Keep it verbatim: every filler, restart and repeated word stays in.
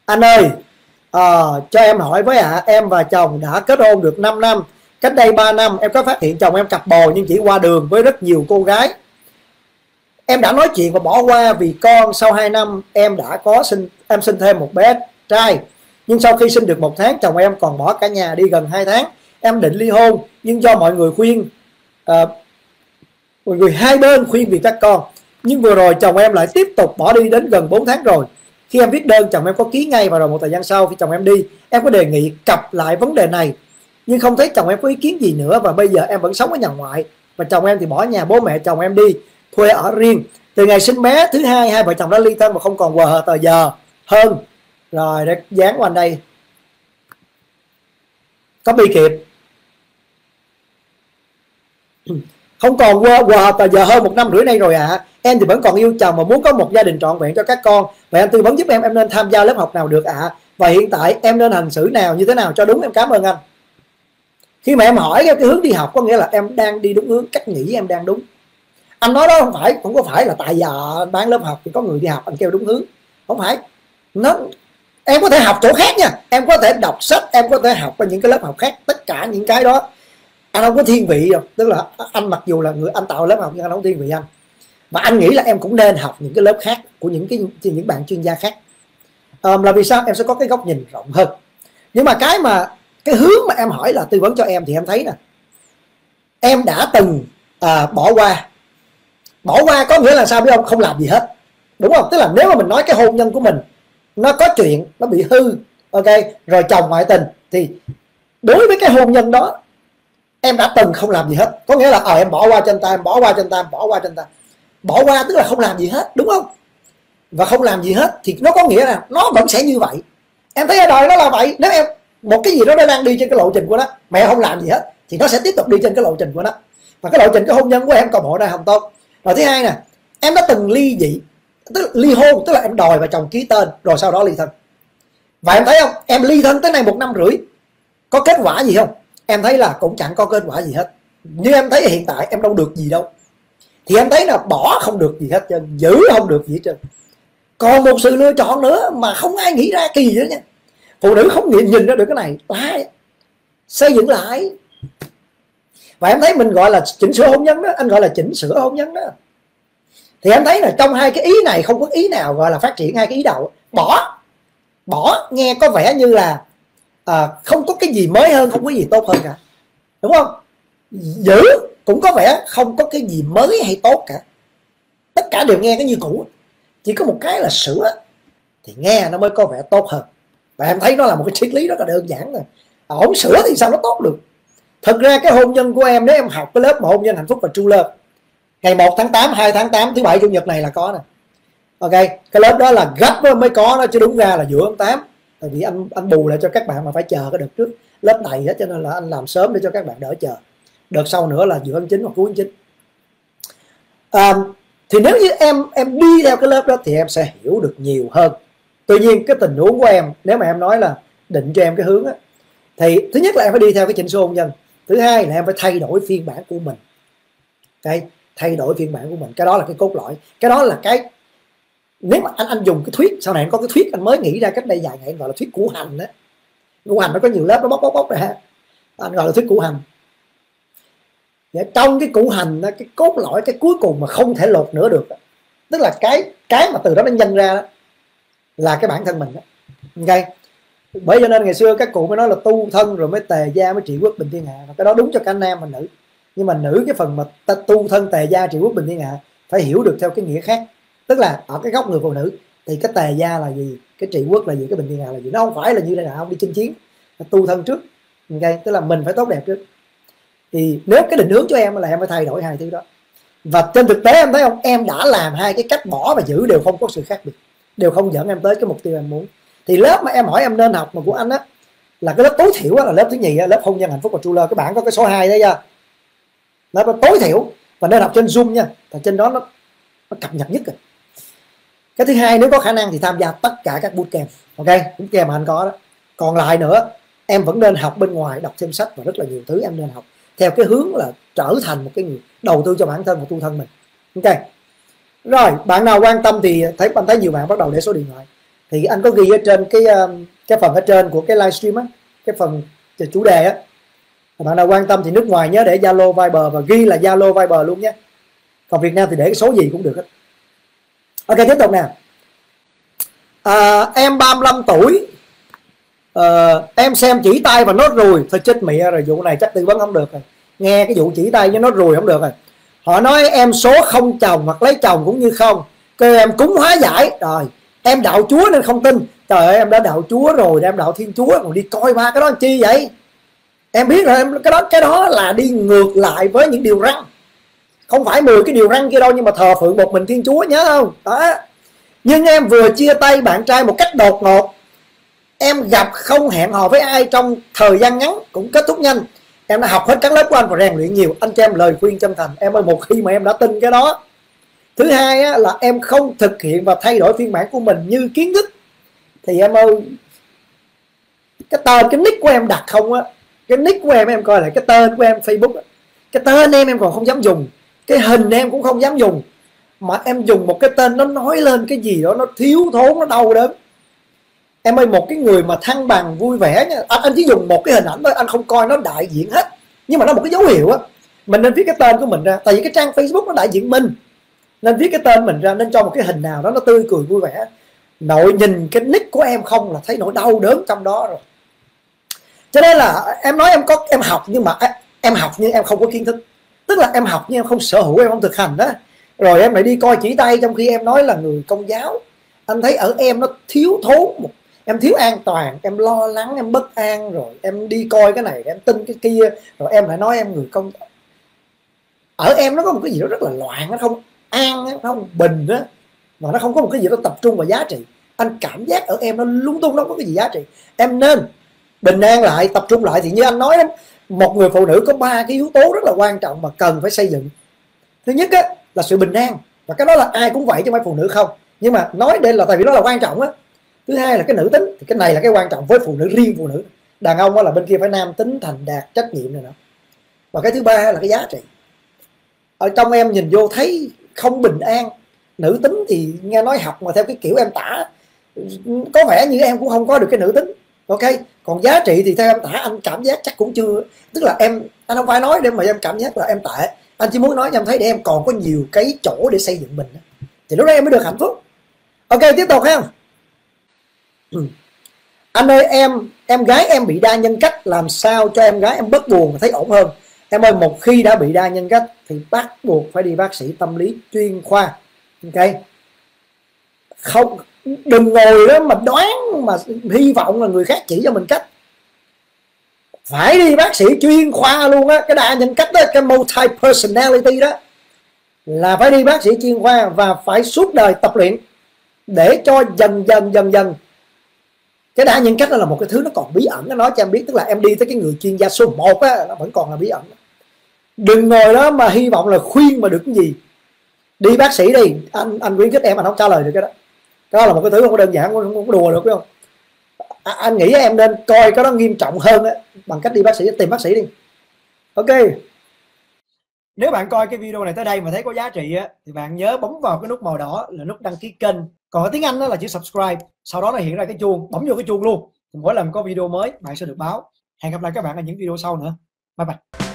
Anh ơi, à, cho em hỏi với ạ, à, em và chồng đã kết hôn được năm năm. Cách đây ba năm em có phát hiện chồng em cặp bồ nhưng chỉ qua đường với rất nhiều cô gái. Em đã nói chuyện và bỏ qua vì con. Sau hai năm em đã có sinh em sinh thêm một bé trai. Nhưng sau khi sinh được một tháng, chồng em còn bỏ cả nhà đi gần hai tháng. Em định ly hôn nhưng do mọi người khuyên, à, mọi người hai bên khuyên vì các con. Nhưng vừa rồi chồng em lại tiếp tục bỏ đi đến gần bốn tháng rồi. Khi em viết đơn, chồng em có ký ngay, và rồi một thời gian sau khi chồng em đi, em có đề nghị cặp lại vấn đề này nhưng không thấy chồng em có ý kiến gì nữa. Và bây giờ em vẫn sống ở nhà ngoại, và chồng em thì bỏ nhà bố mẹ chồng em đi thuê ở riêng. Từ ngày sinh bé thứ hai, hai vợ chồng đã ly thân và không còn quờ hờ tờ giờ hơn. Rồi để dán qua đây, có bi kịp, không còn quờ hờ tờ giờ hơn một năm rưỡi nay rồi ạ. À. Em thì vẫn còn yêu chồng và muốn có một gia đình trọn vẹn cho các con. Vậy anh tư vấn giúp em em nên tham gia lớp học nào được ạ? À? Và hiện tại em nên hành xử nào, như thế nào cho đúng? Em cảm ơn anh. Khi mà em hỏi cái hướng đi học, có nghĩa là em đang đi đúng hướng, cách nghĩ em đang đúng. Anh nói đó không phải, không có phải là tại giờ bán lớp học thì có người đi học anh kêu đúng hướng, không phải. Nó em có thể học chỗ khác nha, em có thể đọc sách, em có thể học ở những cái lớp học khác. Tất cả những cái đó anh không có thiên vị đâu. Tức là anh mặc dù là người anh tạo lớp học nhưng anh không thiên vị anh. Và anh nghĩ là em cũng nên học những cái lớp khác của những cái những bạn chuyên gia khác. À, là vì sao? Em sẽ có cái góc nhìn rộng hơn. Nhưng mà cái mà cái hướng mà em hỏi là tư vấn cho em thì em thấy nè, em đã từng à, bỏ qua. Bỏ qua có nghĩa là sao biết không? Không làm gì hết, đúng không? Tức là nếu mà mình nói cái hôn nhân của mình nó có chuyện, nó bị hư, ok, rồi chồng ngoại tình, thì đối với cái hôn nhân đó em đã từng không làm gì hết. Có nghĩa là ờ à, em bỏ qua trên tay, em bỏ qua trên tay, em bỏ qua trên tay. Bỏ qua tức là không làm gì hết, đúng không? Và không làm gì hết thì nó có nghĩa là nó vẫn sẽ như vậy. Em thấy ở đời nó là vậy. Nếu em một cái gì đó nó đang đi trên cái lộ trình của nó, mẹ không làm gì hết, thì nó sẽ tiếp tục đi trên cái lộ trình của nó. Và cái lộ trình cái hôn nhân của em còn bộ này không tốt. Rồi thứ hai nè, em đã từng ly dị, tức là ly hôn, tức là em đòi và chồng ký tên rồi sau đó ly thân. Và em thấy không, em ly thân tới nay một năm rưỡi, có kết quả gì không? Em thấy là cũng chẳng có kết quả gì hết. Như em thấy hiện tại em đâu được gì đâu. Thì em thấy là bỏ không được gì hết trơn, giữ không được gì hết trơn. Còn một sự lựa chọn nữa mà không ai nghĩ ra, kỳ nữa nha. Phụ nữ không nhìn, nhìn ra được cái này, lại xây dựng lại. Và em thấy mình gọi là chỉnh sửa hôn nhân đó, anh gọi là chỉnh sửa hôn nhân đó. Thì em thấy là trong hai cái ý này không có ý nào gọi là phát triển hai cái ý đầu. Bỏ, bỏ nghe có vẻ như là à, không có cái gì mới hơn, không có gì tốt hơn cả, đúng không? Giữ cũng có vẻ không có cái gì mới hay tốt cả, tất cả đều nghe cái như cũ. Chỉ có một cái là sửa thì nghe nó mới có vẻ tốt hơn. Và em thấy nó là một cái triết lý rất là đơn giản rồi. Ổng sửa thì sao nó tốt được? Thực ra cái hôn nhân của em, nếu em học cái lớp mà hôn nhân hạnh phúc và true love, ngày một tháng tám, hai tháng tám, thứ bảy chủ nhật này là có nè. Ok, cái lớp đó là gấp mới có đó, chứ đúng ra là giữa tháng tám. Tại vì anh anh bù lại cho các bạn mà phải chờ cái đợt trước lớp này đó, cho nên là anh làm sớm để cho các bạn đỡ chờ. Đợt sau nữa là giữa tháng chín hoặc cuối tháng chín. À, thì nếu như em em đi theo cái lớp đó thì em sẽ hiểu được nhiều hơn. Tuy nhiên cái tình huống của em, nếu mà em nói là định cho em cái hướng á, thì thứ nhất là em phải đi theo cái chỉnh sửa hôn nhân. Thứ hai là em phải thay đổi phiên bản của mình. Okay? Thay đổi phiên bản của mình, cái đó là cái cốt lõi. Cái đó là cái, nếu mà anh anh dùng cái thuyết, sau này anh có cái thuyết anh mới nghĩ ra cách đây vài ngày, anh gọi là thuyết củ hành đó. Củ hành nó có nhiều lớp, nó bóc bóc bóc ra, anh gọi là thuyết củ hành. Và trong cái củ hành đó, cái cốt lõi, cái cuối cùng mà không thể lột nữa được đó, tức là cái cái mà từ đó nó nhân ra đó, là cái bản thân mình đó. Ok, bởi cho nên ngày xưa các cụ mới nói là tu thân rồi mới tề gia mới trị quốc bình thiên hạ, và cái đó đúng cho cả nam và nữ. Nhưng mà nữ, cái phần mà ta tu thân tề gia trị quốc bình thiên hạ phải hiểu được theo cái nghĩa khác. Tức là ở cái góc người phụ nữ thì cái tề gia là gì, cái trị quốc là gì, cái bình thiên hạ là gì. Nó không phải là như là ông đi chinh chiến, tu thân trước. Ok, tức là mình phải tốt đẹp trước. Thì nếu cái định hướng cho em là em phải thay đổi hai thứ đó. Và trên thực tế em thấy không, em đã làm hai cái cách bỏ và giữ đều không có sự khác biệt, đều không dẫn em tới cái mục tiêu em muốn. Thì lớp mà em hỏi em nên học mà của anh á, là cái lớp tối thiểu á, là lớp thứ nhì á, lớp hôn nhân hạnh phúc và true love. Các bạn có cái số hai đấy nha, lớp đó tối thiểu, và nên học trên Zoom nha, tại trên đó nó, nó cập nhật nhất rồi. Cái thứ hai, nếu có khả năng thì tham gia tất cả các bootcamp. Ok, bootcamp mà anh có đó. Còn lại nữa, em vẫn nên học bên ngoài, đọc thêm sách và rất là nhiều thứ em nên học, theo cái hướng là trở thành một cái người đầu tư cho bản thân và tu thân mình. Ok, rồi bạn nào quan tâm thì thấy anh thấy nhiều bạn bắt đầu để số điện thoại. thì anh có ghi ở trên cái cái phần ở trên của cái livestream á, cái phần chủ đề á, bạn nào quan tâm thì nước ngoài nhớ để Zalo Viber và ghi là Zalo Viber luôn nhé, còn Việt Nam thì để cái số gì cũng được hết. Ok, tiếp tục nè. À, em ba mươi lăm tuổi, à, em xem chỉ tay và nốt ruồi. Thôi chết mẹ rồi, vụ này chắc tư vấn không được rồi. Nghe cái vụ chỉ tay với nốt ruồi không được rồi. Họ nói em số không chồng hoặc lấy chồng cũng như không, kêu em cúng hóa giải. Rồi em đạo Chúa nên không tin. Trời ơi, em đã đạo Chúa rồi, em đạo Thiên Chúa còn đi coi ba cái đó làm chi vậy? Em biết rồi, em cái đó cái đó là đi ngược lại với những điều răn. Không phải mười cái điều răn kia đâu, nhưng mà thờ phượng một mình Thiên Chúa, nhớ không? Đó. Nhưng em vừa chia tay bạn trai một cách đột ngột, em gặp không hẹn hò với ai trong thời gian ngắn, cũng kết thúc nhanh. Em đã học hết các lớp của anh và rèn luyện nhiều. Anh cho em lời khuyên chân thành. Em ơi, một khi mà em đã tin cái đó. Thứ hai á, là em không thực hiện và thay đổi phiên bản của mình như kiến thức, thì em ơi, cái tên, cái nick của em đặt không á, cái nick của em em coi lại cái tên của em Facebook á, cái tên em em còn không dám dùng, cái hình em cũng không dám dùng, mà em dùng một cái tên nó nói lên cái gì đó nó thiếu thốn, nó đau đớn. Em ơi, một cái người mà thăng bằng vui vẻ nha, anh, anh chỉ dùng một cái hình ảnh thôi, anh không coi nó đại diện hết, nhưng mà nó một cái dấu hiệu á, mình nên viết cái tên của mình ra, tại vì cái trang Facebook nó đại diện mình, nên viết cái tên mình ra, nên cho một cái hình nào đó nó tươi cười vui vẻ. Nội nhìn cái nick của em không là thấy nỗi đau đớn trong đó rồi. Cho nên là em nói em có em học, nhưng mà em học nhưng em không có kiến thức, tức là em học nhưng em không sở hữu, em không thực hành đó. Rồi em lại đi coi chỉ tay trong khi em nói là người Công giáo. Anh thấy ở em nó thiếu thốn một, em thiếu an toàn, em lo lắng, em bất an, rồi em đi coi cái này, em tin cái kia, rồi em lại nói em người Công giáo. Ở em nó có một cái gì đó rất là loạn, nó không an, nó không bình á, mà nó không có một cái gì đó tập trung vào giá trị. Anh cảm giác ở em nó lung tung, nó không có cái gì giá trị. Em nên bình an lại, tập trung lại. Thì như anh nói đó, một người phụ nữ có ba cái yếu tố rất là quan trọng mà cần phải xây dựng. Thứ nhất á, là sự bình an, và cái đó là ai cũng vậy chứ không phải phụ nữ không, nhưng mà nói đây là tại vì nó là quan trọng á. Thứ hai là cái nữ tính, thì cái này là cái quan trọng với phụ nữ, riêng phụ nữ. Đàn ông á là bên kia phải nam tính, thành đạt, trách nhiệm này nữa. Và cái thứ ba là cái giá trị. Ở trong em nhìn vô thấy không bình an. Nữ tính thì nghe nói học mà theo cái kiểu em tả, có vẻ như em cũng không có được cái nữ tính. Ok, còn giá trị thì theo em tả anh cảm giác chắc cũng chưa. Tức là em, anh không phải nói để mà em cảm giác là em tệ, anh chỉ muốn nói cho em thấy để em còn có nhiều cái chỗ để xây dựng mình, thì lúc đó em mới được hạnh phúc. Ok, tiếp tục ha. Anh ơi, em em gái em bị đa nhân cách, làm sao cho em gái em bớt buồn và thấy ổn hơn? Em ơi, một khi đã bị đa nhân cách thì bắt buộc phải đi bác sĩ tâm lý chuyên khoa. Ok, không, đừng ngồi đó mà đoán, mà hy vọng là người khác chỉ cho mình cách. Phải đi bác sĩ chuyên khoa luôn á. Cái đa nhân cách đó, cái multi personality đó, là phải đi bác sĩ chuyên khoa và phải suốt đời tập luyện để cho dần dần dần dần. Cái đa nhân cách đó là một cái thứ nó còn bí ẩn, nó nói cho em biết, tức là em đi tới cái người chuyên gia số một á, nó vẫn còn là bí ẩn. Đừng ngồi đó mà hy vọng là khuyên mà được cái gì. Đi bác sĩ đi, anh anh khuyến khích em, anh không trả lời được cái đó. Cái đó là một cái thứ không có đơn giản, không, không có đùa được, phải không? À, anh nghĩ em nên coi cái đó nghiêm trọng hơn á, bằng cách đi bác sĩ, tìm bác sĩ đi. Ok. Nếu bạn coi cái video này tới đây mà thấy có giá trị á, thì bạn nhớ bấm vào cái nút màu đỏ là nút đăng ký kênh. Còn ở tiếng Anh đó là chữ subscribe, sau đó nó hiện ra cái chuông, bấm vô cái chuông luôn. Thì mỗi lần có video mới bạn sẽ được báo. Hẹn gặp lại các bạn ở những video sau nữa. Bye bye.